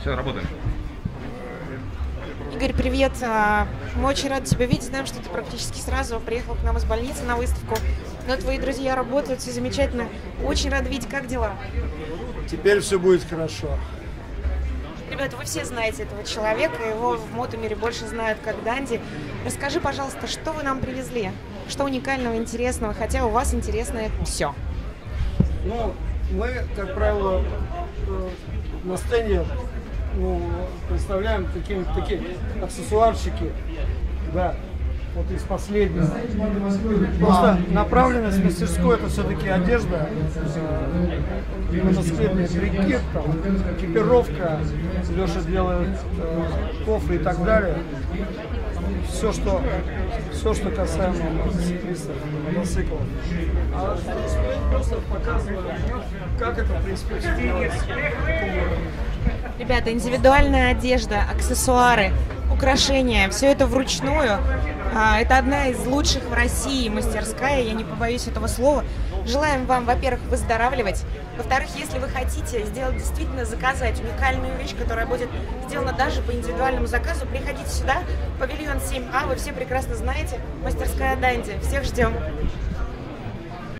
Все, работаем. Игорь, привет. Мы очень рады тебя видеть. Знаем, что ты практически сразу приехал к нам из больницы на выставку. Но твои друзья работают, все замечательно. Очень рада видеть. Как дела? Теперь все будет хорошо. Ребята, вы все знаете этого человека, его в мотомире больше знают как Данди. Расскажи, пожалуйста, что вы нам привезли? Что уникального, интересного, хотя у вас интересное все. Ну, мы, как правило, на стенде представляем такие аксессуарчики, да, вот из последнего. Просто направленность мастерской — это все-таки одежда, мотоциклетный прикид, там, экипировка, Леша делает кофры и так далее. Все, что касаемо мотоциклов. А просто показываю, как это, в принципе, все делается. Ребята, индивидуальная одежда, аксессуары, украшения, все это вручную. Это одна из лучших в России мастерская, я не побоюсь этого слова. Желаем вам, во-первых, выздоравливать. Во-вторых, если вы хотите сделать действительно, заказать уникальную вещь, которая будет сделана даже по индивидуальному заказу, приходите сюда, павильон 7А, вы все прекрасно знаете, мастерская Данди. Всех ждем.